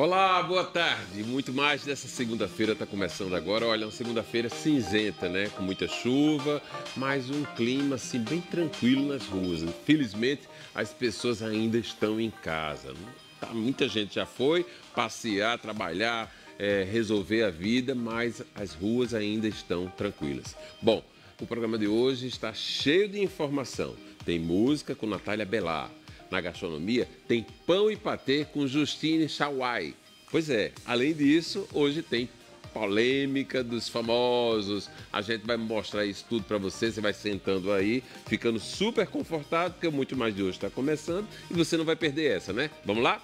Olá, boa tarde. Muito mais dessa segunda-feira está começando agora. Olha, uma segunda-feira cinzenta, né? Com muita chuva, mas um clima assim bem tranquilo nas ruas. Infelizmente, as pessoas ainda estão em casa. Muita gente já foi passear, trabalhar, resolver a vida, mas as ruas ainda estão tranquilas. Bom, o programa de hoje está cheio de informação. Tem música com Natália Bellar. Na gastronomia, tem pão e patê com Justine Chauai. Pois é, além disso, hoje tem polêmica dos famosos. A gente vai mostrar isso tudo para você. Você vai sentando aí, ficando super confortável, porque o Muito Mais de hoje está começando e você não vai perder essa, né? Vamos lá?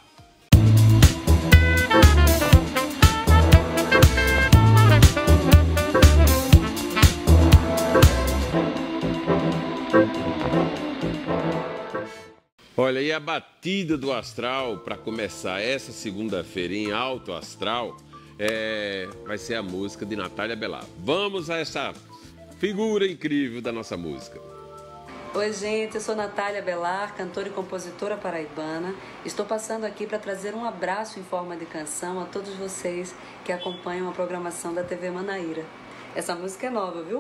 Olha, e a batida do astral para começar essa segunda-feira em alto astral vai ser a música de Natália Bellar. Vamos a essa figura incrível da nossa música. Oi, gente, eu sou Natália Bellar, cantora e compositora paraibana. Estou passando aqui para trazer um abraço em forma de canção a todos vocês que acompanham a programação da TV Manaíra. Essa música é nova, viu?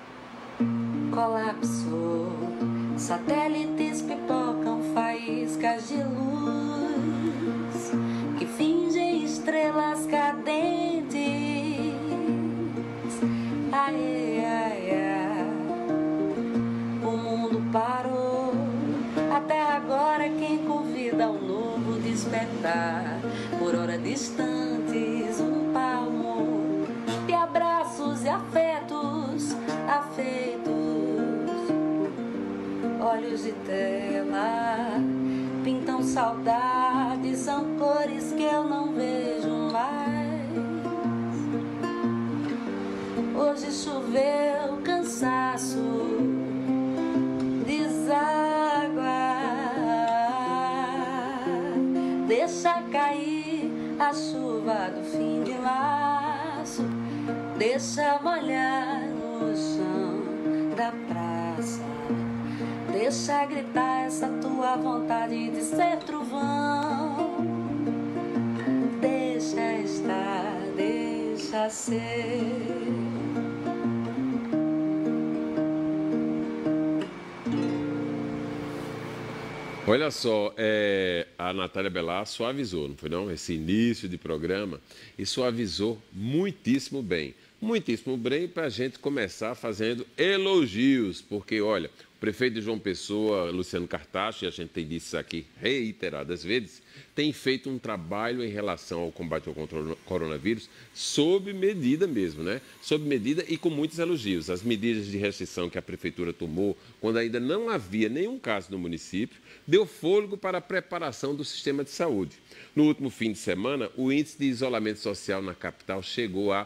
Colapso, satélites pipocam faíscas de luz que fingem estrelas cadentes. Ai, ai, ai, o mundo parou. Até agora quem convida um novo despertar. Por hora distantes, um palmo de abraços e afetos afeitos. Olhos de tela pintam saudades, são cores que eu não vejo mais. Hoje choveu cansaço, deságua. Deixa cair a chuva do fim de março, deixa molhar no chão da praça. Deixa gritar essa tua vontade de ser trovão. Deixa estar, deixa ser. Olha só, a Natália Bellar suavizou, não foi não? Esse início de programa, e suavizou muitíssimo bem. Muitíssimo bem para a gente começar fazendo elogios, porque, olha, o prefeito de João Pessoa, Luciano Cartacho, e a gente tem dito isso aqui reiteradas vezes, tem feito um trabalho em relação ao combate ao coronavírus sob medida mesmo, né? Sob medida e com muitos elogios. As medidas de restrição que a prefeitura tomou, quando ainda não havia nenhum caso no município, deu fôlego para a preparação do sistema de saúde. No último fim de semana, o índice de isolamento social na capital chegou a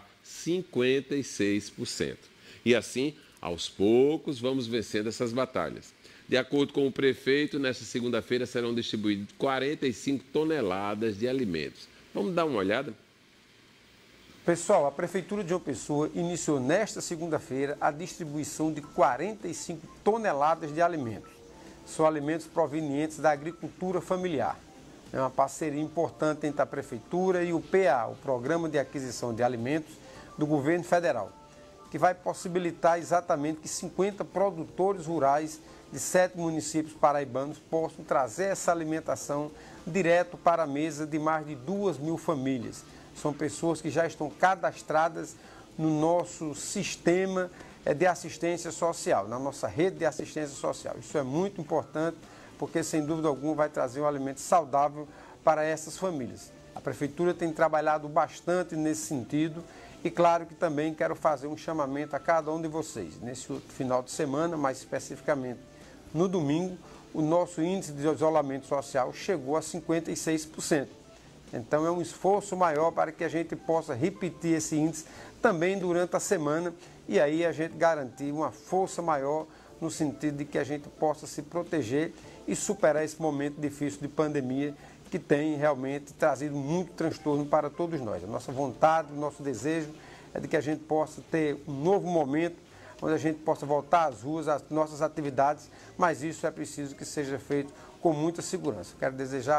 56%. E assim, aos poucos, vamos vencendo essas batalhas. De acordo com o prefeito, nesta segunda-feira serão distribuídas 45 toneladas de alimentos. Vamos dar uma olhada? Pessoal, a Prefeitura de João Pessoa iniciou nesta segunda-feira a distribuição de 45 toneladas de alimentos. São alimentos provenientes da agricultura familiar. É uma parceria importante entre a Prefeitura e o PA, o Programa de Aquisição de Alimentos do Governo Federal, que vai possibilitar exatamente que 50 produtores rurais de 7 municípios paraibanos possam trazer essa alimentação direto para a mesa de mais de 2.000 famílias. São pessoas que já estão cadastradas no nosso sistema de assistência social, na nossa rede de assistência social. Isso é muito importante porque, sem dúvida alguma, vai trazer um alimento saudável para essas famílias. A Prefeitura tem trabalhado bastante nesse sentido e, claro, que também quero fazer um chamamento a cada um de vocês. Nesse final de semana, mais especificamente no domingo, o nosso índice de isolamento social chegou a 56%. Então é um esforço maior para que a gente possa repetir esse índice também durante a semana e aí a gente garantir uma força maior no sentido de que a gente possa se proteger e superar esse momento difícil de pandemia que tem realmente trazido muito transtorno para todos nós. A nossa vontade, o nosso desejo é de que a gente possa ter um novo momento onde a gente possa voltar às ruas, às nossas atividades, mas isso é preciso que seja feito com muita segurança. Quero desejar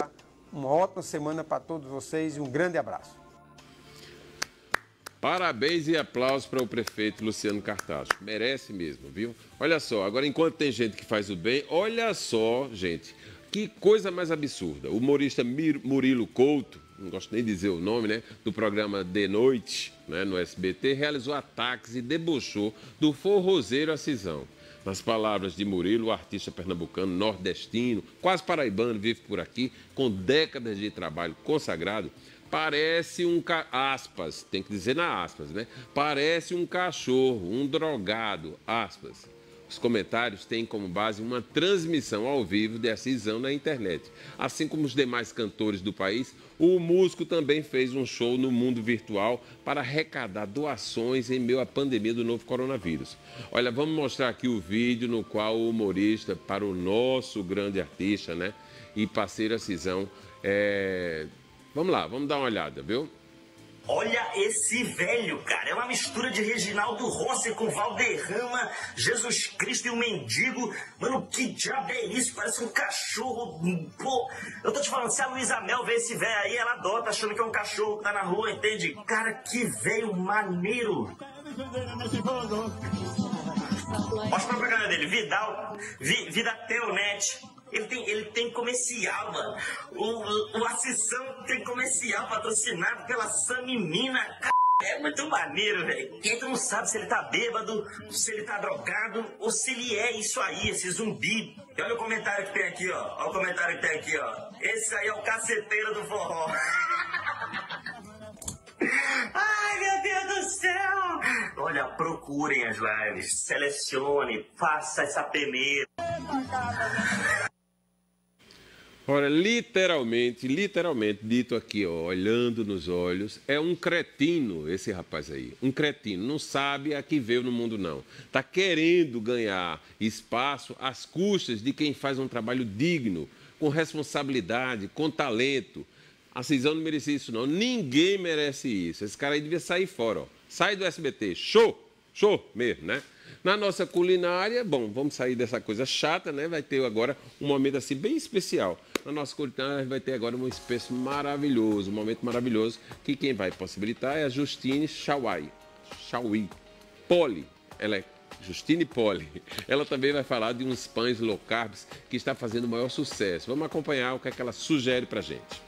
uma ótima semana para todos vocês e um grande abraço. Parabéns e aplausos para o prefeito Luciano Cartacho. Merece mesmo, viu? Olha só, agora enquanto tem gente que faz o bem, olha só, gente, que coisa mais absurda. O humorista Murilo Couto, não gosto nem de dizer o nome, né, do programa De Noite, né, no SBT, realizou ataques e debochou do forrozeiro Assisão. Nas palavras de Murilo, o artista pernambucano, nordestino, quase paraibano, vive por aqui, com décadas de trabalho consagrado, parece aspas, tem que dizer na aspas, né? Parece um cachorro, um drogado, aspas. Os comentários têm como base uma transmissão ao vivo de Assisão na internet. Assim como os demais cantores do país, o músico também fez um show no mundo virtual para arrecadar doações em meio à pandemia do novo coronavírus. Olha, vamos mostrar aqui o vídeo no qual o humorista, para o nosso grande artista, né, e parceiro Assisão, vamos lá, vamos dar uma olhada, viu? Olha esse velho, cara. É uma mistura de Reginaldo Rossi com Valderrama, Jesus Cristo e um mendigo. Mano, que diabo é isso? Parece um cachorro. Pô, eu tô te falando, se a Luísa Mel vê esse velho aí, ela adota achando que é um cachorro que tá na rua, entende? Cara, que velho maneiro. Olha a propaganda dele, Vidatelnet. Ele tem comercial, mano. O Assisão tem comercial patrocinado pela Samimina. É muito maneiro, velho. Quem não sabe se ele tá bêbado, se ele tá drogado ou se ele é isso aí, esse zumbi. E olha o comentário que tem aqui, ó. Olha o comentário que tem aqui, ó. Esse aí é o caceteiro do forró. Ai, meu Deus do céu! Olha, procurem as lives, selecione, faça essa peneira. Ora, literalmente dito aqui, ó, olhando nos olhos, é um cretino esse rapaz aí. Um cretino, não sabe a que veio no mundo, não. Está querendo ganhar espaço às custas de quem faz um trabalho digno, com responsabilidade, com talento. A Assisão não merecia isso, não. Ninguém merece isso. Esse cara aí devia sair fora, ó. Sai do SBT. Show mesmo, né? Na nossa culinária, bom, vamos sair dessa coisa chata, né? Vai ter agora um momento assim bem especial. Na nossa culinária vai ter agora um espesso maravilhoso, um momento maravilhoso, que quem vai possibilitar é a Justine Chauí. Poli. Ela é Justine Poli. Ela também vai falar de uns pães low carbs que está fazendo o maior sucesso. Vamos acompanhar o que é que ela sugere pra gente.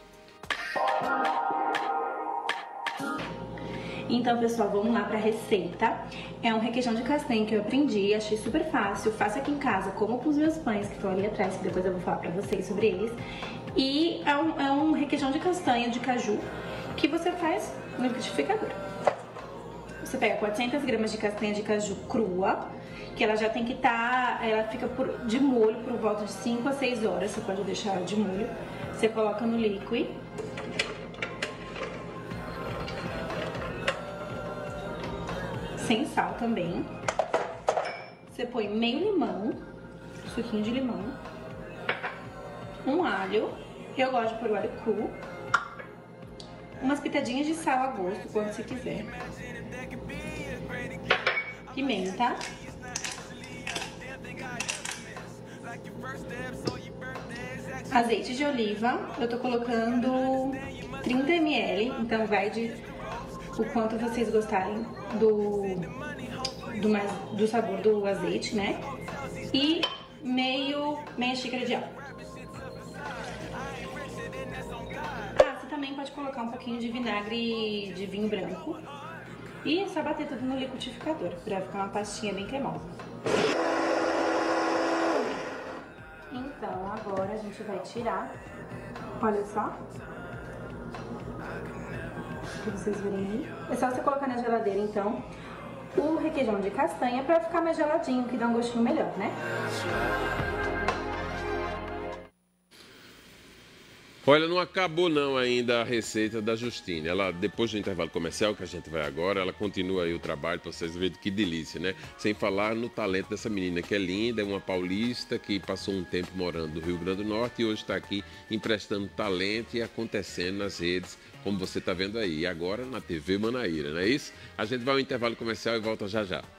Então, pessoal, vamos lá para a receita. É um requeijão de castanha que eu aprendi, achei super fácil. Faço aqui em casa, como com os meus pães que estão ali atrás, que depois eu vou falar para vocês sobre eles. E é um requeijão de castanha de caju que você faz no liquidificador. Você pega 400 gramas de castanha de caju crua, que ela já tem que estar, ela fica de molho por volta de 5 a 6 horas, você pode deixar ela de molho. Você coloca no líquido. Sem sal também. Você põe meio limão, suquinho de limão, um alho, eu gosto de pôr o alho cru, umas pitadinhas de sal a gosto, quando você quiser, pimenta, azeite de oliva, eu tô colocando 30 ml, então vai de o quanto vocês gostarem do sabor do azeite, né? E meia xícara de álcool. Você também pode colocar um pouquinho de vinagre de vinho branco. E é só bater tudo no liquidificador, pra ficar uma pastinha bem cremosa. Então, agora a gente vai tirar. Olha só. Pra vocês verem aí. É só você colocar na geladeira, então, o requeijão de castanha pra ficar mais geladinho, que dá um gostinho melhor, né? Olha, não acabou não ainda a receita da Justine. Ela, depois do intervalo comercial, que a gente vai agora, ela continua aí o trabalho para vocês verem que delícia, né? Sem falar no talento dessa menina, que é linda, é uma paulista que passou um tempo morando no Rio Grande do Norte e hoje está aqui emprestando talento e acontecendo nas redes, como você está vendo aí. E agora na TV Manaíra, não é isso? A gente vai ao intervalo comercial e volta já já.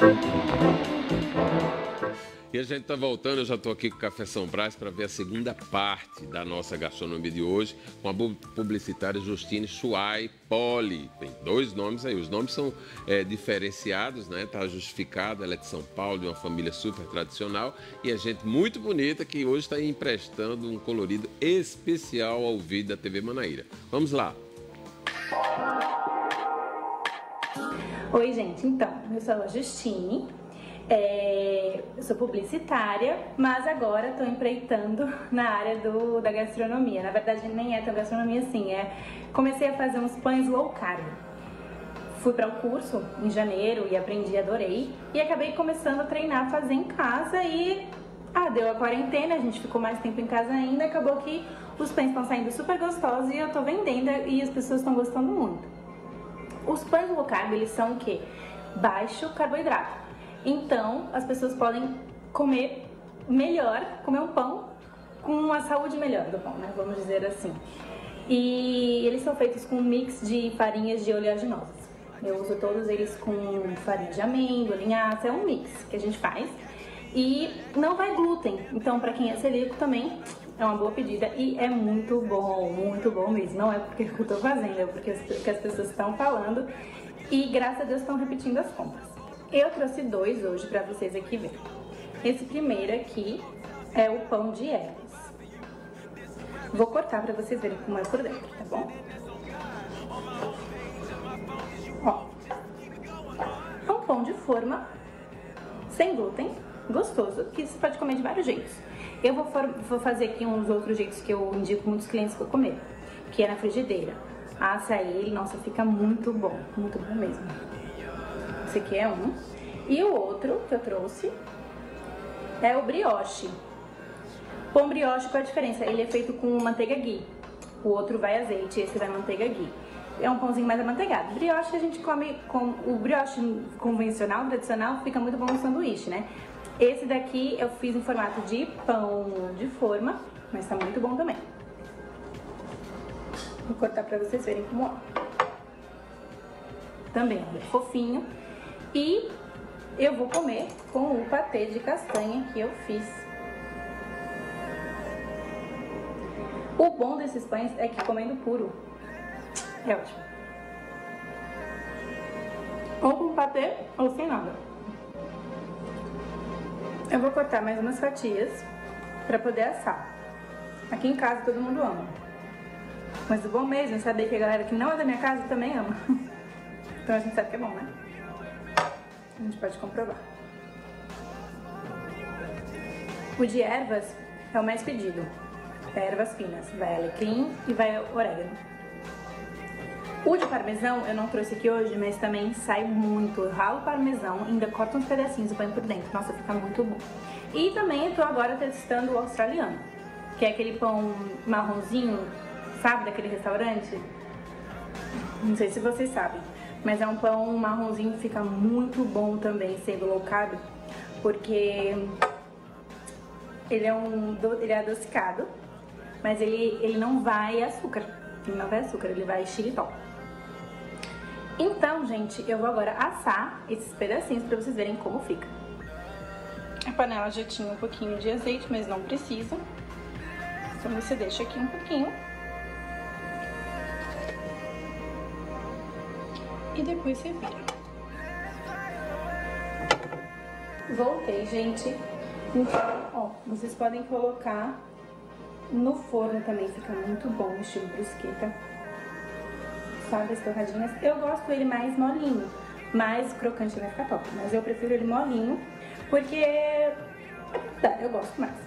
E a gente está voltando, eu já estou aqui com o Café São Brás para ver a segunda parte da nossa gastronomia de hoje, com a publicitária Justine Chuai Poli. Tem 2 nomes aí, os nomes são diferenciados, né? Está justificado, ela é de São Paulo, de uma família super tradicional, e a gente muito bonita que hoje está emprestando um colorido especial ao vídeo da TV Manaíra. Vamos lá. Oi, gente, então, eu sou a Justine. Eu sou publicitária, mas agora estou empreitando na área da gastronomia. Na verdade, nem é tão gastronomia assim, comecei a fazer uns pães low carb. Fui para um curso em janeiro e aprendi, adorei. E acabei começando a treinar, a fazer em casa e deu a quarentena, a gente ficou mais tempo em casa ainda. Acabou que os pães estão saindo super gostosos e eu estou vendendo e as pessoas estão gostando muito. Os pães low carb, eles são o quê? Baixo carboidrato. Então, as pessoas podem comer melhor, comer um pão com uma saúde melhor do pão, né? Vamos dizer assim. E eles são feitos com um mix de farinhas de oleaginosas. Eu uso todos eles com farinha de amêndoa, linhaça, é um mix que a gente faz. E não vai glúten, então para quem é celíaco também é uma boa pedida e é muito bom mesmo. Não é porque eu tô fazendo, é porque as pessoas estão falando e graças a Deus estão repetindo as compras. Eu trouxe 2 hoje para vocês aqui verem. Esse primeiro aqui é o pão de ervas. Vou cortar para vocês verem como é por dentro, tá bom? Ó, é um pão de forma, sem glúten, gostoso, que você pode comer de vários jeitos. Eu vou fazer aqui uns outros jeitos que eu indico muitos clientes para comer, que é na frigideira. Assa ele, nossa, fica muito bom mesmo. Esse aqui é um. E o outro que eu trouxe é o brioche. Pão brioche, qual a diferença? Ele é feito com manteiga ghee. O outro vai azeite, esse vai manteiga ghee. É um pãozinho mais amanteigado. Brioche a gente come com o brioche convencional, tradicional, fica muito bom no sanduíche, né? Esse daqui eu fiz em formato de pão de forma, mas tá muito bom também. Vou cortar pra vocês verem como é. Também é fofinho. E eu vou comer com o patê de castanha que eu fiz. O bom desses pães é que comendo puro é ótimo. Ou com patê ou sem nada. Eu vou cortar mais umas fatias para poder assar. Aqui em casa todo mundo ama. Mas o bom mesmo é saber que a galera que não é da minha casa também ama. Então a gente sabe que é bom, né? A gente pode comprovar. O de ervas é o mais pedido. É ervas finas. Vai alecrim e vai orégano. O de parmesão eu não trouxe aqui hoje, mas também sai muito. Eu ralo o parmesão, ainda corto uns pedacinhos e põe por dentro. Nossa, fica muito bom. E também eu tô agora testando o australiano, que é aquele pão marronzinho, sabe, daquele restaurante? Não sei se vocês sabem. Mas é um pão marronzinho que fica muito bom também, sendo low carb, porque ele é adocicado, mas ele não vai açúcar. Ele vai xilitol. Então, gente, eu vou agora assar esses pedacinhos pra vocês verem como fica. A panela já tinha um pouquinho de azeite, mas não precisa. Então você deixa aqui um pouquinho. E depois você vira. Voltei, gente. Então, ó, vocês podem colocar no forno também, fica muito bom, estilo brusqueta. Sabe, as torradinhas. Eu gosto ele mais molinho, mais crocante vai ficar top. Mas eu prefiro ele molinho, porque eu gosto mais.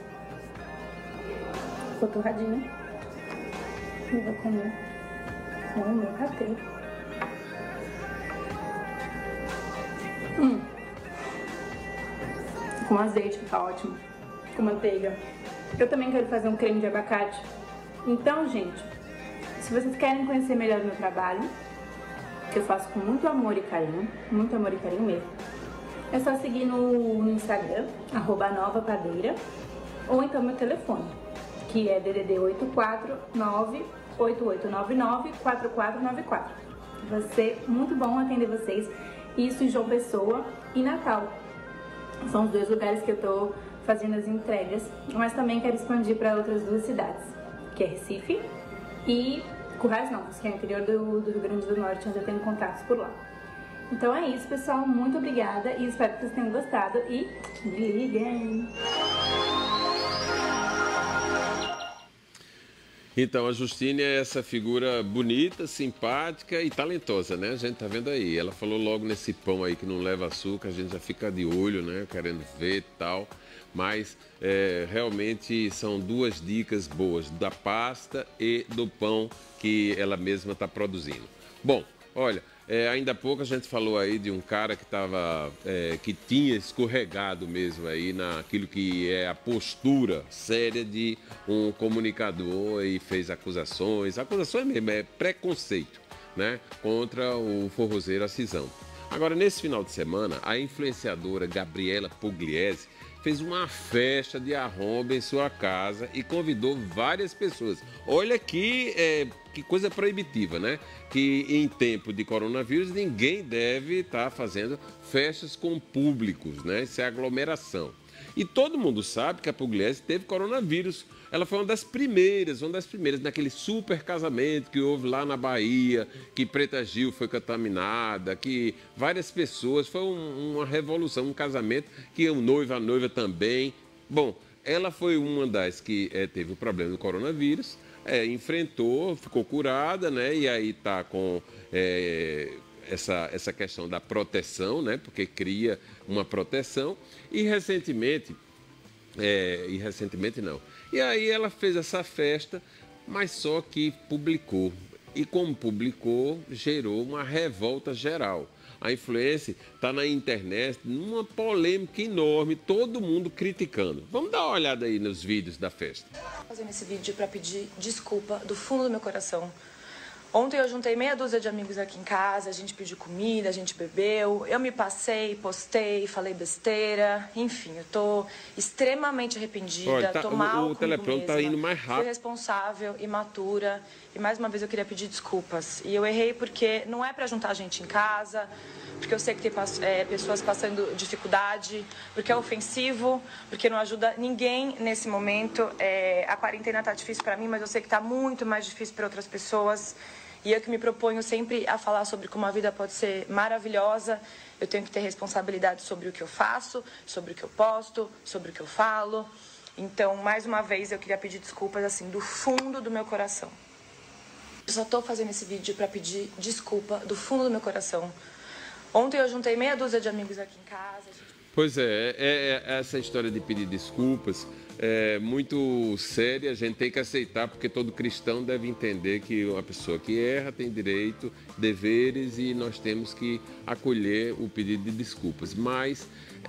Ficou torradinho. Eu vou comer com o meu patê. Com azeite fica ótimo, com manteiga. Eu também quero fazer um creme de abacate. Então, gente, se vocês querem conhecer melhor o meu trabalho, que eu faço com muito amor e carinho mesmo, é só seguir no Instagram, @novapadeira, ou então meu telefone, que é DDD 849-8899-4494. Vai ser muito bom atender vocês. Isso em João Pessoa e Natal. São os 2 lugares que eu estou fazendo as entregas, mas também quero expandir para outras 2 cidades, que é Recife e Currais Novos, que é o interior do Rio Grande do Norte, onde eu tenho contatos por lá. Então é isso, pessoal. Muito obrigada e espero que vocês tenham gostado e me liguem! Então, a Justine é essa figura bonita, simpática e talentosa, né? A gente tá vendo aí. Ela falou logo nesse pão aí que não leva açúcar, a gente já fica de olho, né? Querendo ver e tal. Mas realmente são 2 dicas boas, da pasta e do pão que ela mesma está produzindo. Bom, olha, ainda há pouco a gente falou aí de um cara que tinha escorregado mesmo aí naquilo que é a postura séria de um comunicador e fez acusações mesmo, é preconceito, né, contra o forrozeiro Acisão. Agora, nesse final de semana, a influenciadora Gabriela Pugliese fez uma festa de arromba em sua casa e convidou várias pessoas. Olha que coisa proibitiva, né? Que em tempo de coronavírus ninguém deve estar fazendo festas com públicos, né? Isso é aglomeração. E todo mundo sabe que a Pugliese teve coronavírus. Ela foi uma das primeiras naquele super casamento que houve lá na Bahia, que Preta Gil foi contaminada, que várias pessoas, foi uma revolução, um casamento que o noivo, a noiva também. Bom, ela foi uma das que teve o problema do coronavírus, enfrentou, ficou curada, né? E aí está com essa questão da proteção, né? Porque cria uma proteção. E recentemente não. E aí ela fez essa festa, mas só que publicou. E como publicou, gerou uma revolta geral. A influência está na internet, numa polêmica enorme, todo mundo criticando. Vamos dar uma olhada aí nos vídeos da festa. Estou fazendo esse vídeo para pedir desculpa do fundo do meu coração. Ontem eu juntei meia dúzia de amigos aqui em casa, a gente pediu comida, a gente bebeu, eu me passei, postei, falei besteira, enfim, eu tô extremamente arrependida, Olha, tô mal o teleprompter tá indo mais rápido. Fui responsável, imatura, e mais uma vez eu queria pedir desculpas. E eu errei porque não é para juntar gente em casa, porque eu sei que tem pessoas passando dificuldade, porque é ofensivo, porque não ajuda ninguém nesse momento. A quarentena tá difícil para mim, mas eu sei que tá muito mais difícil para outras pessoas. E eu que me proponho sempre a falar sobre como a vida pode ser maravilhosa, eu tenho que ter responsabilidade sobre o que eu faço, sobre o que eu posto, sobre o que eu falo. Então, mais uma vez, eu queria pedir desculpas, assim, do fundo do meu coração. Eu só tô fazendo esse vídeo para pedir desculpa do fundo do meu coração. Ontem eu juntei meia dúzia de amigos aqui em casa. Pois essa história de pedir desculpas é muito séria, a gente tem que aceitar, porque todo cristão deve entender que uma pessoa que erra tem direito, deveres, e nós temos que acolher o pedido de desculpas. Mas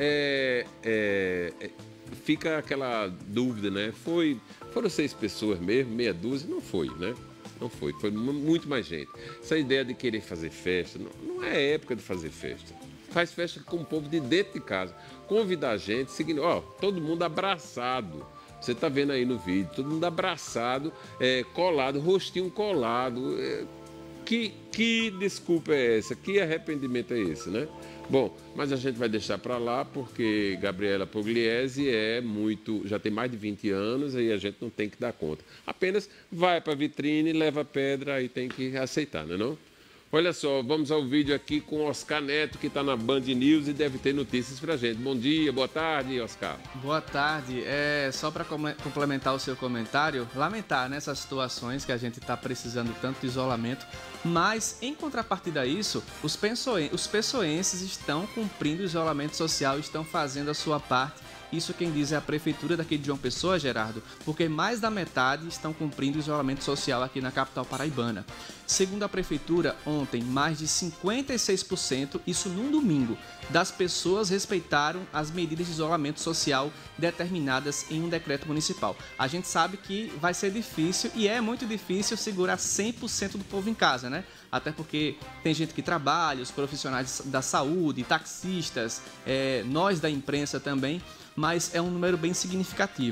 fica aquela dúvida, né? Foram 6 pessoas mesmo, meia dúzia? Não foi, né? Não foi muito mais gente. Essa ideia de querer fazer festa, não é época de fazer festa. Faz festa com o povo de dentro de casa. Convidar a gente, seguindo, todo mundo abraçado. Você está vendo aí no vídeo, todo mundo abraçado, colado, rostinho colado. Que desculpa é essa? Que arrependimento é esse, né? Bom, mas a gente vai deixar para lá porque Gabriela Pugliese já tem mais de 20 anos e a gente não tem que dar conta. Apenas vai para a vitrine, leva pedra e tem que aceitar, não é não? Olha só, vamos ao vídeo aqui com Oscar Neto, que está na Band News e deve ter notícias para a gente. Bom dia, boa tarde, Oscar. Boa tarde. Só para complementar o seu comentário, lamentar nessas situações que a gente está precisando tanto de isolamento, mas em contrapartida a isso, os pessoenses estão cumprindo o isolamento social, estão fazendo a sua parte. Isso quem diz é a prefeitura daqui de João Pessoa, Gerardo, porque mais da metade estão cumprindo o isolamento social aqui na capital paraibana. Segundo a prefeitura, ontem, mais de 56%, isso num domingo, das pessoas respeitaram as medidas de isolamento social determinadas em um decreto municipal. A gente sabe que vai ser difícil e é muito difícil segurar 100% do povo em casa, né? Até porque tem gente que trabalha, os profissionais da saúde, taxistas, nós da imprensa também, mas é um número bem significativo.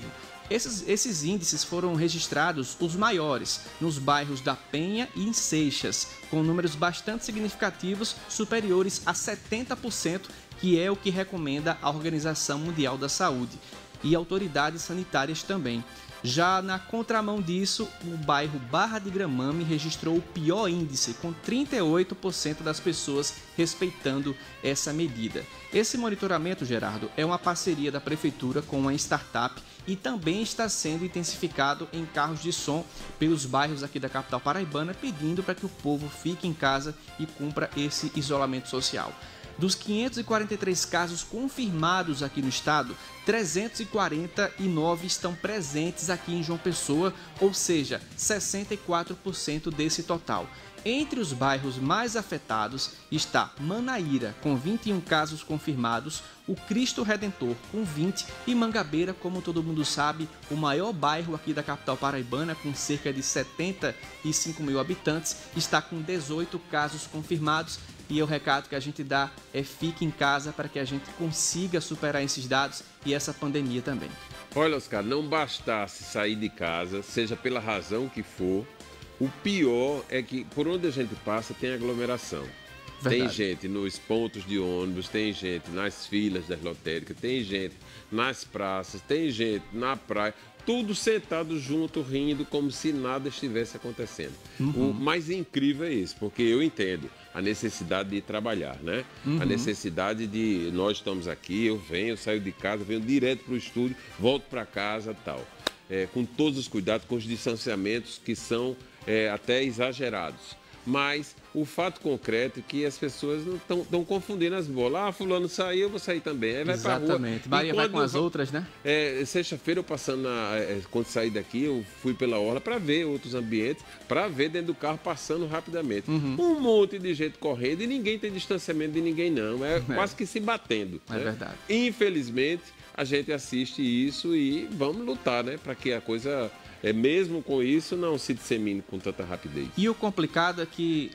Esses índices foram registrados os maiores nos bairros da Penha e em Seixas, com números bastante significativos, superiores a 70%, que é o que recomenda a Organização Mundial da Saúde e autoridades sanitárias também. Já na contramão disso, o bairro Barra de Gramame registrou o pior índice, com 38% das pessoas respeitando essa medida. Esse monitoramento, Gerardo, é uma parceria da Prefeitura com uma startup e também está sendo intensificado em carros de som pelos bairros aqui da capital paraibana, pedindo para que o povo fique em casa e cumpra esse isolamento social. Dos 543 casos confirmados aqui no estado, 349 estão presentes aqui em João Pessoa, ou seja, 64% desse total. Entre os bairros mais afetados está Manaíra, com 21 casos confirmados, o Cristo Redentor, com 20, e Mangabeira, como todo mundo sabe, o maior bairro aqui da capital paraibana, com cerca de 75 mil habitantes, está com 18 casos confirmados. E o recado que a gente dá é fique em casa para que a gente consiga superar esses dados e essa pandemia também. Olha, Oscar, não bastasse sair de casa, seja pela razão que for, o pior é que por onde a gente passa tem aglomeração. Verdade. Tem gente nos pontos de ônibus, tem gente nas filas das lotéricas, tem gente nas praças, tem gente na praia. Tudo sentado junto, rindo, como se nada estivesse acontecendo. O mais incrível é isso, porque eu entendo a necessidade de trabalhar, né? A necessidade de... Nós estamos aqui, eu saio de casa, venho direto para o estúdio, volto para casa e tal. Com todos os cuidados, com os distanciamentos que são até exagerados. Mas o fato concreto é que as pessoas estão confundindo as bolas. Ah, fulano saiu, eu vou sair também. Aí vai exatamente. Pra rua. Maria vai com as outras, né? Sexta-feira eu passando, quando saí daqui, eu fui pela orla para ver outros ambientes, para ver dentro do carro passando rapidamente. Um monte de gente correndo e ninguém tem distanciamento de ninguém, não. Quase que se batendo. É verdade. Infelizmente, a gente assiste isso e vamos lutar, né? Para que a coisa... mesmo com isso, não se dissemine com tanta rapidez. E o complicado é que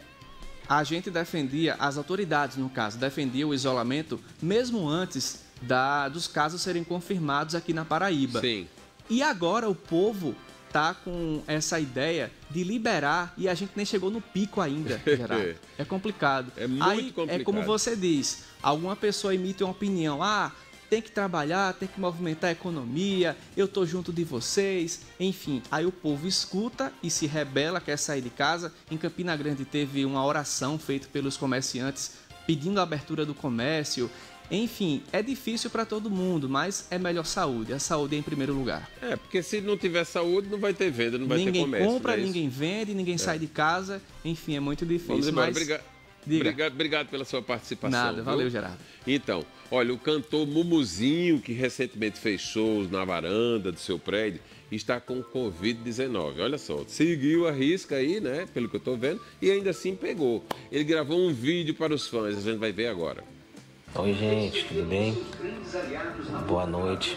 a gente defendia, as autoridades, no caso, defendiam o isolamento mesmo antes dos casos serem confirmados aqui na Paraíba. Sim. E agora o povo tá com essa ideia de liberar e a gente nem chegou no pico ainda, Gerardo. É complicado. É muito complicado. É como você diz, alguma pessoa emite uma opinião, tem que trabalhar, tem que movimentar a economia, eu tô junto de vocês, enfim. Aí o povo escuta e se rebela, quer sair de casa. Em Campina Grande teve uma oração feita pelos comerciantes pedindo a abertura do comércio. Enfim, é difícil para todo mundo, mas é melhor saúde. A saúde é em primeiro lugar. Porque se não tiver saúde, não vai ter venda, não vai ter comércio. Ninguém compra, ninguém vende, ninguém sai de casa. Enfim, é muito difícil. Vamos embora, mas... Obrigado pela sua participação. Nada, valeu, Gerardo. Então, olha, o cantor Mumuzinho, que recentemente fez shows na varanda do seu prédio, está com Covid-19. Olha só, seguiu a risca aí, né, pelo que eu estou vendo, e ainda assim pegou. Ele gravou um vídeo para os fãs, a gente vai ver agora. Oi, gente, tudo bem? Boa noite.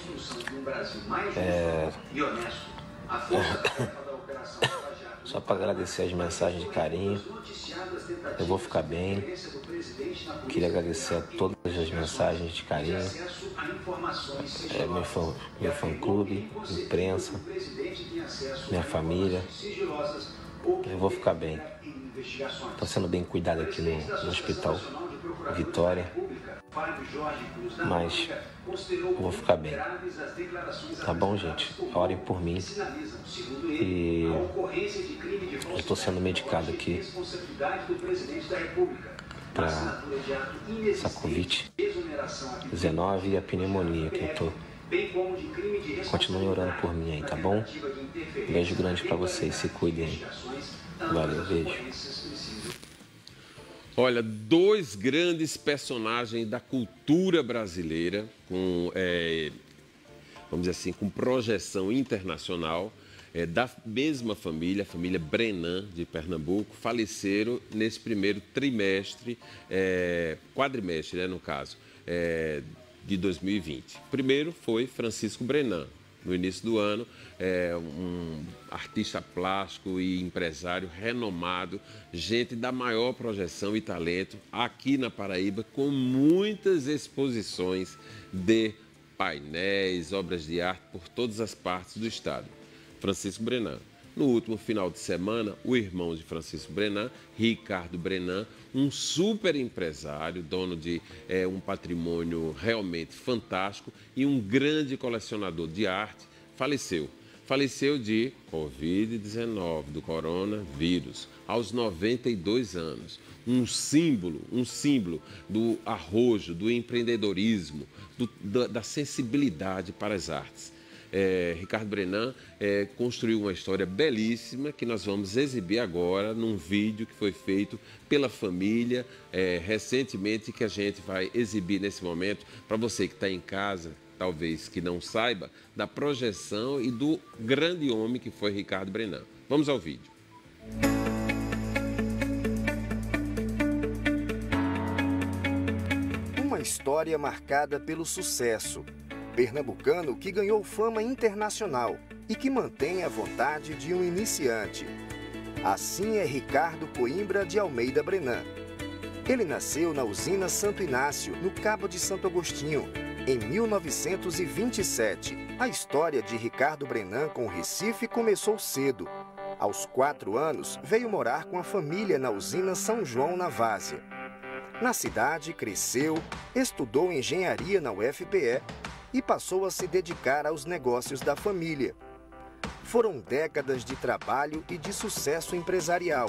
Só para agradecer as mensagens de carinho. Eu vou ficar bem. Queria agradecer a todas as mensagens de carinho. Meu fã-clube, imprensa, minha família. Eu vou ficar bem. Estou sendo bem cuidado aqui no Hospital Vitória. Mas eu vou ficar bem. Tá bom, gente? Orem por mim. E eu estou sendo medicado aqui para essa Covid-19 e a pneumonia que eu tô. Continuem orando por mim aí, tá bom? Um beijo grande para vocês, se cuidem aí. Valeu, beijo. Olha, dois grandes personagens da cultura brasileira, vamos dizer assim, com projeção internacional, da mesma família, a família Brenan, de Pernambuco, faleceram nesse primeiro quadrimestre, né, no caso, de 2020. Primeiro foi Francisco Brenan, no início do ano, um artista plástico e empresário renomado, gente da maior projeção e talento aqui na Paraíba, com muitas exposições de painéis, obras de arte por todas as partes do estado. Francisco Brenan. No último final de semana, o irmão de Francisco Brenan, Ricardo Brenan, um super empresário, dono de um patrimônio realmente fantástico e um grande colecionador de arte, faleceu. Faleceu de Covid-19, do coronavírus, aos 92 anos. Um símbolo do arrojo, do empreendedorismo, da sensibilidade para as artes. Ricardo Brenan construiu uma história belíssima que nós vamos exibir agora num vídeo que foi feito pela família recentemente, que a gente vai exibir nesse momento para você que está em casa, talvez que não saiba, da projeção e do grande homem que foi Ricardo Brenan. Vamos ao vídeo. Uma história marcada pelo sucesso. Pernambucano que ganhou fama internacional e que mantém a vontade de um iniciante. Assim é Ricardo Coimbra de Almeida Brenan. Ele nasceu na usina Santo Inácio, no Cabo de Santo Agostinho, em 1927. A história de Ricardo Brenan com o Recife começou cedo. Aos 4 anos, veio morar com a família na usina São João, na Várzea. Na cidade, cresceu, estudou engenharia na UFPE e passou a se dedicar aos negócios da família. Foram décadas de trabalho e de sucesso empresarial.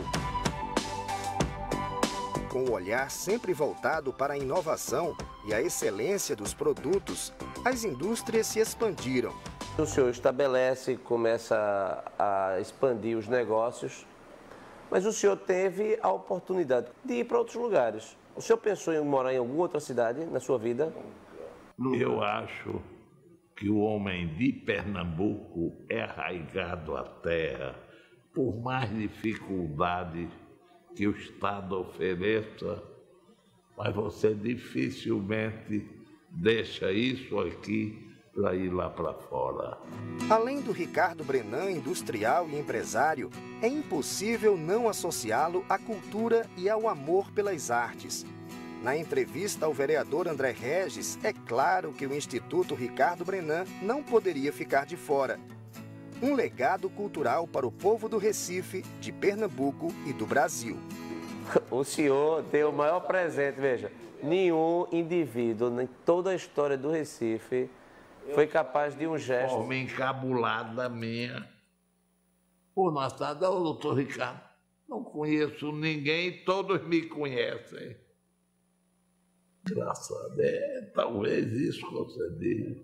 Com o olhar sempre voltado para a inovação e a excelência dos produtos, as indústrias se expandiram. O senhor estabelece, começa a expandir os negócios, mas o senhor teve a oportunidade de ir para outros lugares. O senhor pensou em morar em alguma outra cidade na sua vida? Eu acho que o homem de Pernambuco é arraigado à terra, por mais dificuldades que o Estado ofereça, mas você dificilmente deixa isso aqui para ir lá para fora. Além do Ricardo Brenan, industrial e empresário, é impossível não associá-lo à cultura e ao amor pelas artes. Na entrevista ao vereador André Regis, é claro que o Instituto Ricardo Brenan não poderia ficar de fora. Um legado cultural para o povo do Recife, de Pernambuco e do Brasil. O senhor deu o maior presente, veja. Nenhum indivíduo em toda a história do Recife foi capaz de um gesto. Forma encabulada minha. Por nossa, doutor Ricardo, não conheço ninguém, todos me conhecem. Engraçado, talvez isso concedido.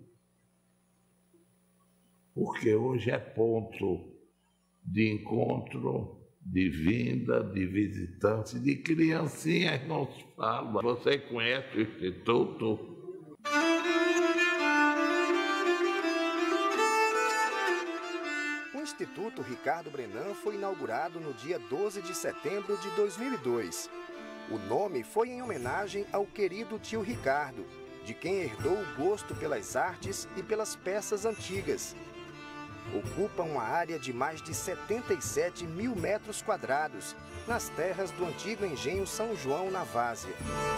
Porque hoje é ponto de encontro, de vinda, de visitantes, de criancinhas, não se fala. Você conhece o Instituto? O Instituto Ricardo Brenan foi inaugurado no dia 12 de setembro de 2002. O nome foi em homenagem ao querido tio Ricardo, de quem herdou o gosto pelas artes e pelas peças antigas. Ocupa uma área de mais de 77 mil metros quadrados, nas terras do antigo engenho São João, na Várzea.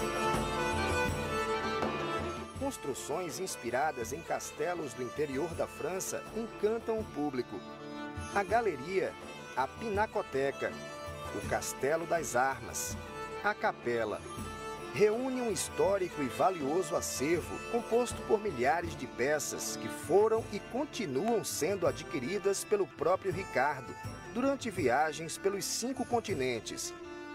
Construções inspiradas em castelos do interior da França encantam o público. A galeria, a pinacoteca, o Castelo das Armas, a capela, reúne um histórico e valioso acervo composto por milhares de peças que foram e continuam sendo adquiridas pelo próprio Ricardo durante viagens pelos 5 continentes.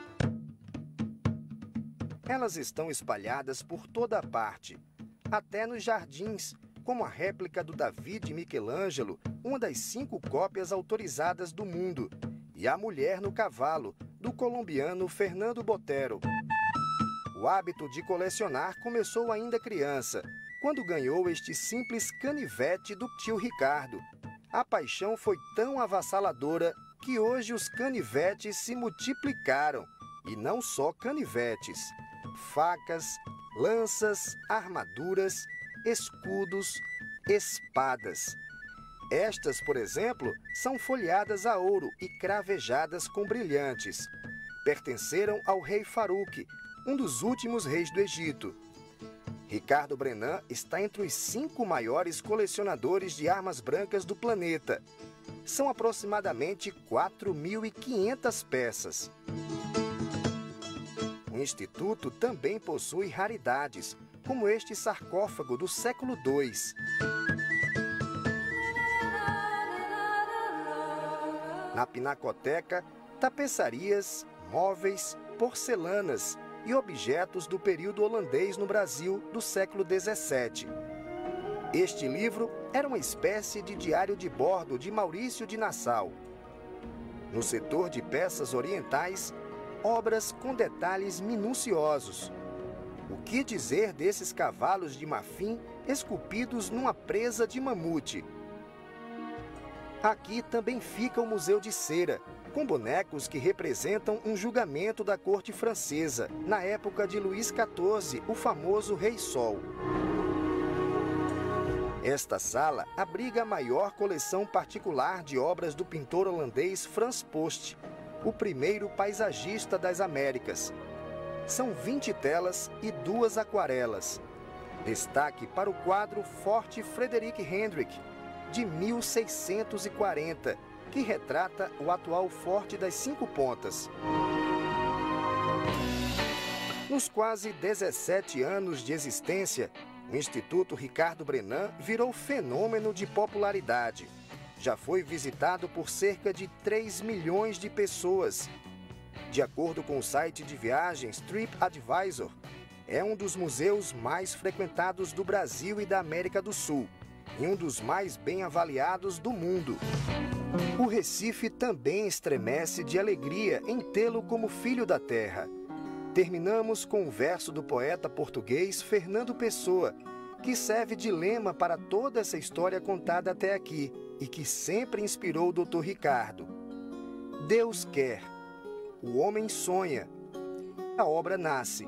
Elas estão espalhadas por toda a parte, até nos jardins, como a réplica do Davi de Michelangelo, uma das 5 cópias autorizadas do mundo, e a Mulher no Cavalo, do colombiano Fernando Botero. O hábito de colecionar começou ainda criança, quando ganhou este simples canivete do tio Ricardo. A paixão foi tão avassaladora que hoje os canivetes se multiplicaram. E não só canivetes. Facas, lanças, armaduras, escudos, espadas. Estas, por exemplo, são folheadas a ouro e cravejadas com brilhantes. Pertenceram ao rei Faruque, um dos últimos reis do Egito. Ricardo Brenan está entre os 5 maiores colecionadores de armas brancas do planeta. São aproximadamente 4.500 peças. O Instituto também possui raridades, como este sarcófago do século II. Na pinacoteca, tapeçarias, móveis, porcelanas e objetos do período holandês no Brasil do século XVII. Este livro era uma espécie de diário de bordo de Maurício de Nassau. No setor de peças orientais, obras com detalhes minuciosos. O que dizer desses cavalos de marfim esculpidos numa presa de mamute? Aqui também fica o Museu de Cera, com bonecos que representam um julgamento da corte francesa, na época de Luís XIV, o famoso Rei Sol. Esta sala abriga a maior coleção particular de obras do pintor holandês Frans Post, o primeiro paisagista das Américas. São 20 telas e 2 aquarelas. Destaque para o quadro Forte Frederick Hendrick, de 1640, que retrata o atual Forte das 5 Pontas. Nos quase 17 anos de existência, o Instituto Ricardo Brenan virou fenômeno de popularidade. Já foi visitado por cerca de 3 milhões de pessoas. De acordo com o site de viagens TripAdvisor, é um dos museus mais frequentados do Brasil e da América do Sul, e um dos mais bem avaliados do mundo. O Recife também estremece de alegria em tê-lo como filho da terra. Terminamos com um verso do poeta português Fernando Pessoa, que serve de lema para toda essa história contada até aqui e que sempre inspirou o Dr. Ricardo. Deus quer, o homem sonha, a obra nasce.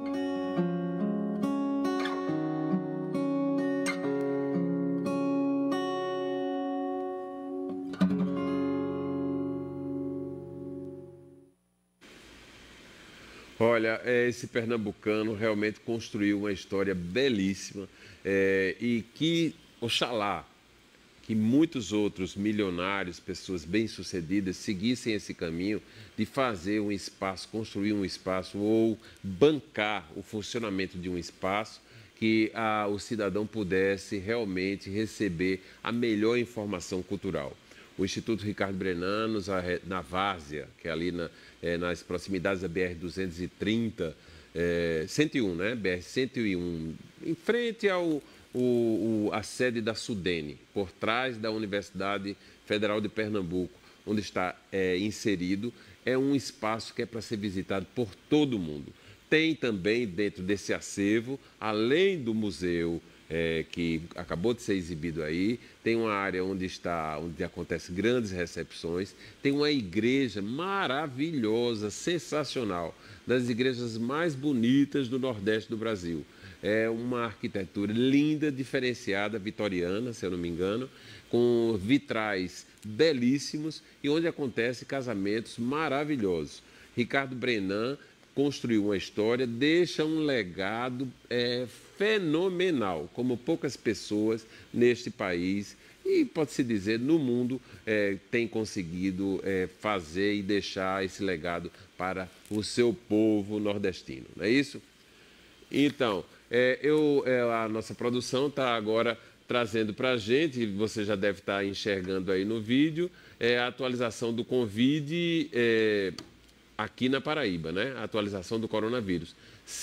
Olha, esse pernambucano realmente construiu uma história belíssima e que, oxalá, que muitos outros milionários, pessoas bem-sucedidas, seguissem esse caminho de fazer um espaço, construir um espaço ou bancar o funcionamento de um espaço que o cidadão pudesse realmente receber a melhor informação cultural. O Instituto Ricardo Brenan, na Várzea, que é ali nas proximidades da BR-230, 101, né? BR-101, em frente à sede da Sudene, por trás da Universidade Federal de Pernambuco, onde está inserido, é um espaço que é para ser visitado por todo mundo. Tem também dentro desse acervo, além do museu que acabou de ser exibido aí, tem uma área onde acontecem grandes recepções, tem uma igreja maravilhosa, sensacional, das igrejas mais bonitas do Nordeste do Brasil. É uma arquitetura linda, diferenciada, vitoriana, se eu não me engano, com vitrais belíssimos e onde acontecem casamentos maravilhosos. Ricardo Brenan construiu uma história, deixa um legado fenomenal, como poucas pessoas neste país e, pode-se dizer, no mundo, têm conseguido fazer e deixar esse legado para o seu povo nordestino, não é isso? Então, a nossa produção está agora trazendo para a gente, você já deve estar enxergando aí no vídeo, a atualização do Covid aqui na Paraíba, né? A atualização do coronavírus.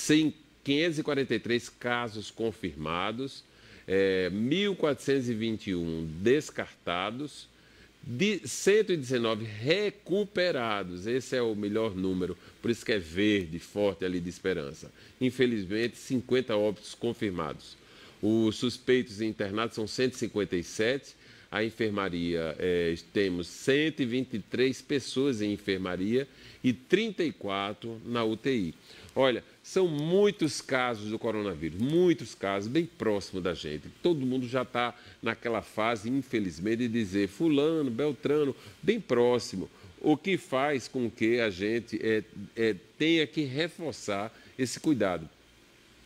543 casos confirmados, 1.421 descartados, 119 recuperados. Esse é o melhor número, por isso que é verde, forte ali de esperança. Infelizmente, 50 óbitos confirmados. Os suspeitos internados são 157. A enfermaria, temos 123 pessoas em enfermaria e 34 na UTI. Olha, são muitos casos do coronavírus, muitos casos, bem próximo da gente. Todo mundo já está naquela fase, infelizmente, de dizer fulano, beltrano, bem próximo. O que faz com que a gente tenha que reforçar esse cuidado.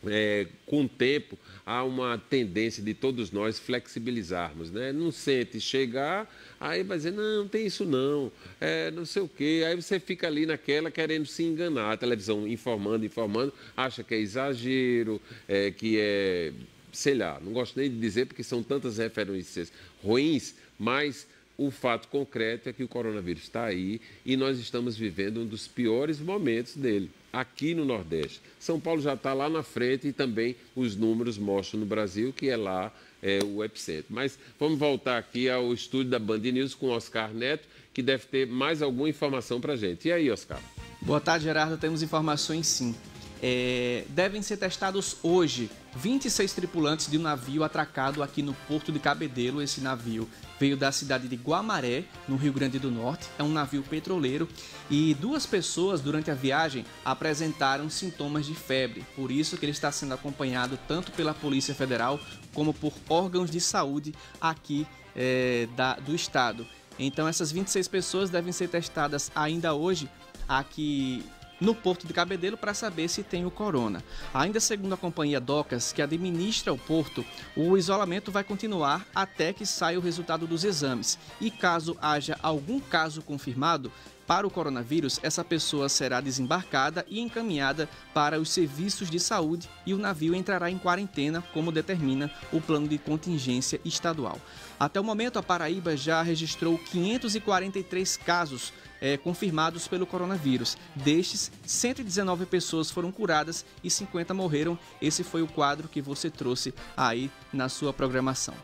com o tempo, há uma tendência de todos nós flexibilizarmos, né? Não sente chegar, aí vai dizer, não tem isso não, não sei o quê. Aí você fica ali naquela querendo se enganar. A televisão informando, acha que é exagero, que é, sei lá, não gosto nem de dizer porque são tantas referências ruins, mas o fato concreto é que o coronavírus está aí e nós estamos vivendo um dos piores momentos dele, aqui no Nordeste. São Paulo já está lá na frente e também os números mostram no Brasil que é lá o epicentro. Mas vamos voltar aqui ao estúdio da Band News com o Oscar Neto, que deve ter mais alguma informação para a gente. E aí, Oscar? Boa tarde, Gerardo. Temos informações sim. Devem ser testados hoje 26 tripulantes de um navio atracado aqui no Porto de Cabedelo. Esse navio veio da cidade de Guamaré, no Rio Grande do Norte. É um navio petroleiro e 2 pessoas durante a viagem apresentaram sintomas de febre. Por isso que ele está sendo acompanhado tanto pela Polícia Federal como por órgãos de saúde aqui do estado. Então essas 26 pessoas devem ser testadas ainda hoje aqui no Porto de Cabedelo para saber se tem o corona. Ainda segundo a companhia Docas, que administra o porto, o isolamento vai continuar até que saia o resultado dos exames. E caso haja algum caso confirmado para o coronavírus, essa pessoa será desembarcada e encaminhada para os serviços de saúde e o navio entrará em quarentena, como determina o plano de contingência estadual. Até o momento, a Paraíba já registrou 543 casos confirmados pelo coronavírus. Destes, 119 pessoas foram curadas e 50 morreram. Esse foi o quadro que você trouxe aí na sua programação.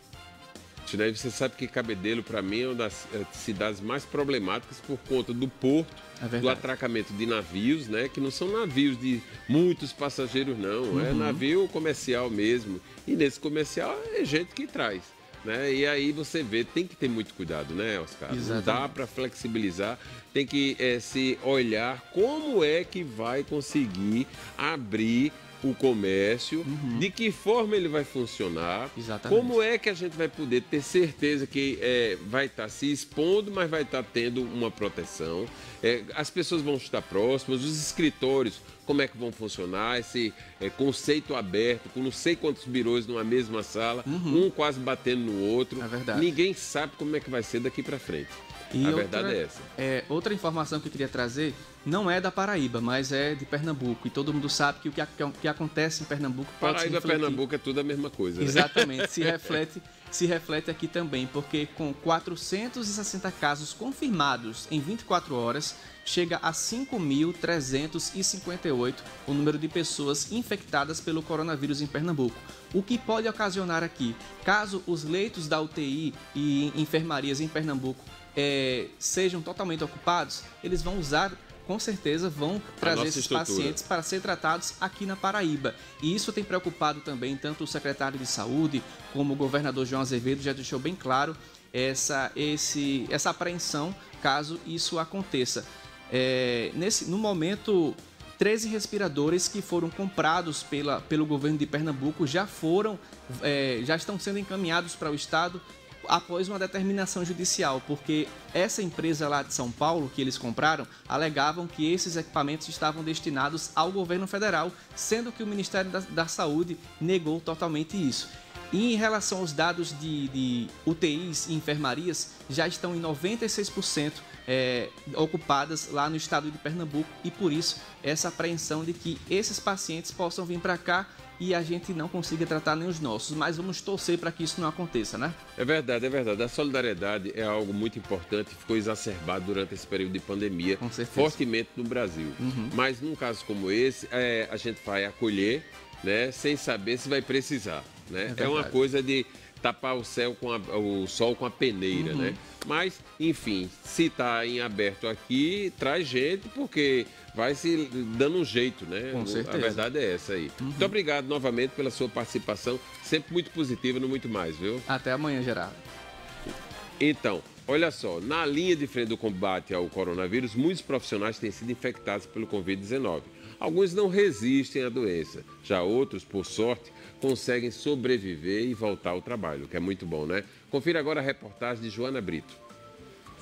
Você sabe que Cabedelo, para mim, é uma das cidades mais problemáticas por conta do porto, do atracamento de navios, né? Que não são navios de muitos passageiros, não. É navio comercial mesmo. E nesse comercial é gente que traz. Né? E aí você vê, tem que ter muito cuidado, né, Oscar? Exatamente. Não dá para flexibilizar, tem que se olhar como é que vai conseguir abrir o comércio, de que forma ele vai funcionar, como é que a gente vai poder ter certeza que vai estar se expondo, mas vai estar tendo uma proteção. As pessoas vão estar próximas, os escritórios, como é que vão funcionar, esse conceito aberto, com não sei quantos birôs numa mesma sala, um quase batendo no outro. É verdade. Ninguém sabe como é que vai ser daqui para frente. E a verdade é essa. Outra informação que eu queria trazer não é da Paraíba, mas é de Pernambuco. E todo mundo sabe que o que acontece em Pernambuco pode se refletir. Paraíba e Pernambuco é tudo a mesma coisa. Né? Exatamente, se reflete aqui também, porque com 460 casos confirmados em 24 horas, chega a 5.358 o número de pessoas infectadas pelo coronavírus em Pernambuco. O que pode ocasionar aqui, caso os leitos da UTI e enfermarias em Pernambuco sejam totalmente ocupados, eles vão usar, com certeza, vão trazer esses pacientes para ser tratados aqui na Paraíba. E isso tem preocupado também tanto o secretário de Saúde como o governador João Azevedo, já deixou bem claro essa apreensão caso isso aconteça. No momento, 13 respiradores que foram comprados pelo governo de Pernambuco já estão sendo encaminhados para o estado após uma determinação judicial, porque essa empresa lá de São Paulo, que eles compraram, alegavam que esses equipamentos estavam destinados ao governo federal, sendo que o Ministério da Saúde negou totalmente isso. E em relação aos dados de UTIs e enfermarias, já estão em 96% ocupadas lá no estado de Pernambuco e por isso essa apreensão de que esses pacientes possam vir para cá e a gente não consiga tratar nem os nossos, mas vamos torcer para que isso não aconteça, né? É verdade, é verdade. A solidariedade é algo muito importante, ficou exacerbado durante esse período de pandemia, fortemente no Brasil. Mas num caso como esse, a gente vai acolher, né, sem saber se vai precisar, né? É uma coisa de tapar o sol com a peneira, né? Mas, enfim, se está em aberto aqui, traz gente, porque vai se dando um jeito, né? Com certeza. A verdade é essa aí. Muito obrigado novamente pela sua participação, sempre muito positiva no Muito Mais, viu? Até amanhã, Gerardo. Então, olha só, na linha de frente do combate ao coronavírus, muitos profissionais têm sido infectados pelo Covid-19. Alguns não resistem à doença, já outros, por sorte, conseguem sobreviver e voltar ao trabalho, o que é muito bom, né? Confira agora a reportagem de Joana Brito.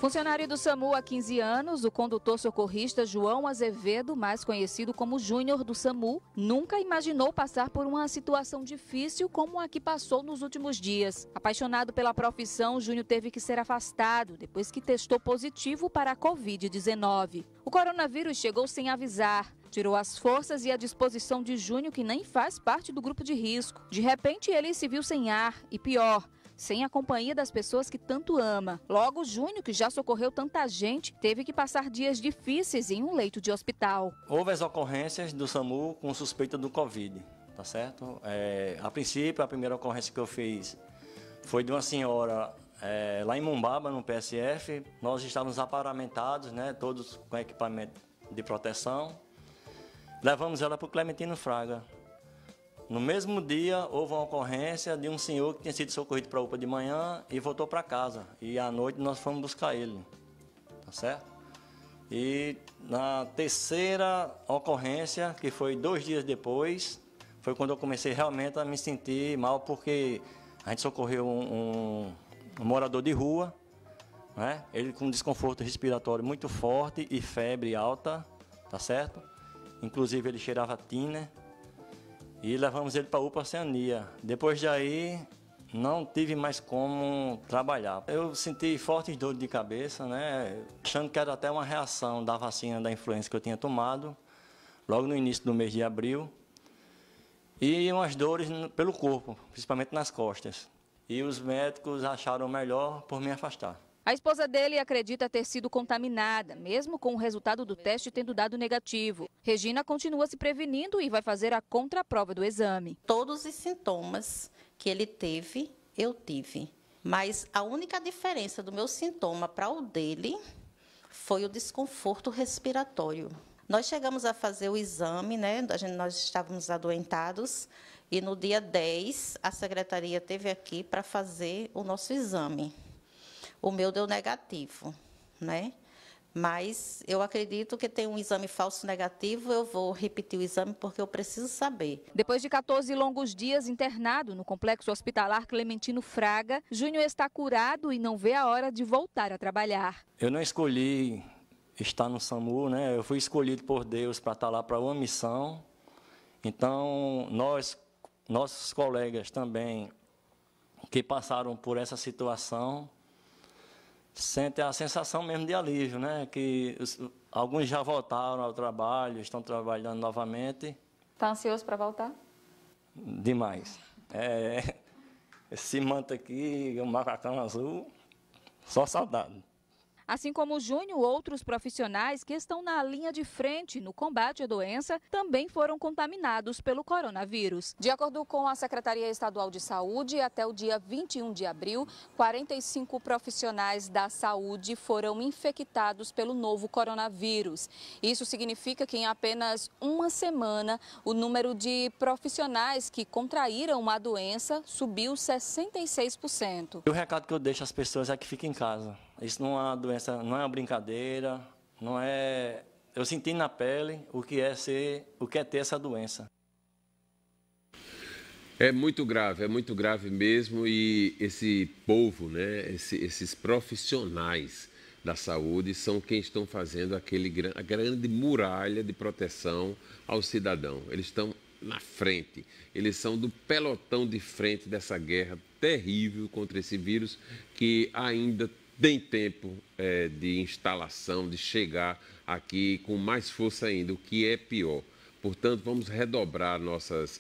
Funcionário do SAMU há 15 anos, o condutor socorrista João Azevedo, mais conhecido como Júnior do SAMU, nunca imaginou passar por uma situação difícil como a que passou nos últimos dias. Apaixonado pela profissão, Júnior teve que ser afastado depois que testou positivo para a Covid-19. O coronavírus chegou sem avisar. Tirou as forças e a disposição de Júnior, que nem faz parte do grupo de risco. De repente, ele se viu sem ar e, pior, sem a companhia das pessoas que tanto ama. Logo, Júnior, que já socorreu tanta gente, teve que passar dias difíceis em um leito de hospital. Houve as ocorrências do SAMU com suspeita do Covid, tá certo? A princípio, a primeira ocorrência que eu fiz foi de uma senhora lá em Mumbaba, no PSF. Nós estávamos aparamentados, né, todos com equipamento de proteção. Levamos ela para o Clementino Fraga. No mesmo dia, houve uma ocorrência de um senhor que tinha sido socorrido para a UPA de manhã e voltou para casa. E à noite nós fomos buscar ele, tá certo? E na terceira ocorrência, que foi 2 dias depois, foi quando eu comecei realmente a me sentir mal, porque a gente socorreu um morador de rua, né? Ele com desconforto respiratório muito forte e febre alta, tá certo? Inclusive ele cheirava tiner. E levamos ele para a UPA Oceania. Depois daí, não tive mais como trabalhar. Eu senti fortes dores de cabeça, né? Achando que era até uma reação da vacina da influenza que eu tinha tomado, logo no início do mês de abril. E umas dores pelo corpo, principalmente nas costas. E os médicos acharam melhor por me afastar. A esposa dele acredita ter sido contaminada, mesmo com o resultado do teste tendo dado negativo. Regina continua se prevenindo e vai fazer a contraprova do exame. Todos os sintomas que ele teve, eu tive. Mas a única diferença do meu sintoma para o dele foi o desconforto respiratório. Nós chegamos a fazer o exame, né? Nós estávamos adoentados e no dia 10 a secretaria esteve aqui para fazer o nosso exame. O meu deu negativo, né? Mas eu acredito que tem um exame falso negativo, eu vou repetir o exame porque eu preciso saber. Depois de 14 longos dias internado no Complexo Hospitalar Clementino Fraga, Júnior está curado e não vê a hora de voltar a trabalhar. Eu não escolhi estar no SAMU, né? Eu fui escolhido por Deus para estar lá para uma missão. Então, nossos colegas também que passaram por essa situação, sentem a sensação mesmo de alívio, né? Que alguns já voltaram ao trabalho, estão trabalhando novamente. Está ansioso para voltar? Demais. Esse manto aqui, o macacão azul, só saudade. Assim como o Júnior, outros profissionais que estão na linha de frente no combate à doença também foram contaminados pelo coronavírus. De acordo com a Secretaria Estadual de Saúde, até o dia 21 de abril, 45 profissionais da saúde foram infectados pelo novo coronavírus. Isso significa que em apenas uma semana, o número de profissionais que contraíram a doença subiu 66%. O recado que eu deixo às pessoas é que fiquem em casa. Isso não é uma doença, não é uma brincadeira, não é. Eu senti na pele o que é ter essa doença. É muito grave mesmo, e esse povo, né, esses profissionais da saúde são quem estão fazendo a grande muralha de proteção ao cidadão. Eles estão na frente, eles são do pelotão de frente dessa guerra terrível contra esse vírus que ainda tem tempo de instalação, de chegar aqui com mais força ainda, o que é pior. Portanto, vamos redobrar nossas...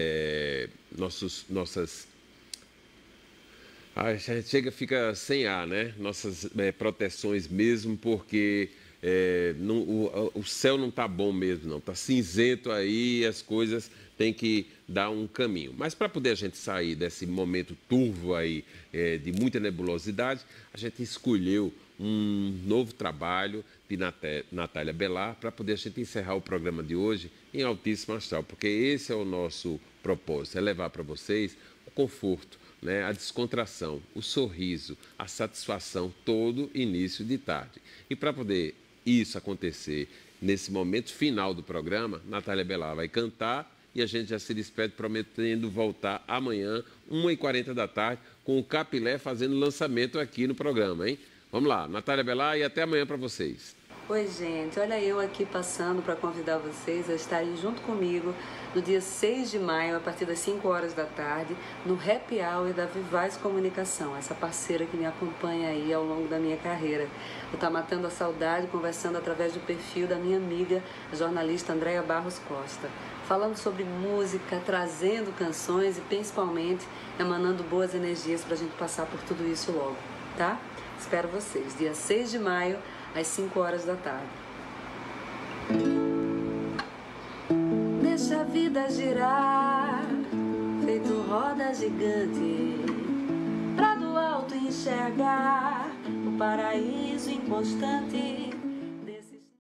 A gente fica sem ar, né? Nossas proteções mesmo, porque o céu não está bom mesmo, não. Está cinzento aí, as coisas têm que dar um caminho. Mas para poder a gente sair desse momento turvo aí, de muita nebulosidade, a gente escolheu um novo trabalho de Natália Belar para poder a gente encerrar o programa de hoje em altíssimo astral, porque esse é o nosso propósito, é levar para vocês o conforto, né, a descontração, o sorriso, a satisfação todo início de tarde. E para poder isso acontecer nesse momento final do programa, Natália Belar vai cantar e a gente já se despede prometendo voltar amanhã, 1h40 da tarde, com o Capilé fazendo lançamento aqui no programa, hein? Vamos lá, Natália Belar, e até amanhã para vocês. Oi, gente. Olha eu aqui passando para convidar vocês a estarem junto comigo no dia 6 de maio, a partir das 5 horas da tarde, no Happy Hour da Vivaz Comunicação, essa parceira que me acompanha aí ao longo da minha carreira. Eu estou matando a saudade, conversando através do perfil da minha amiga, a jornalista Andréia Barros Costa, falando sobre música, trazendo canções e principalmente emanando boas energias para a gente passar por tudo isso logo, tá? Espero vocês, dia 6 de maio, às 5 horas da tarde. Deixa a vida girar, feito roda gigante, pra do alto enxergar o paraíso inconstante.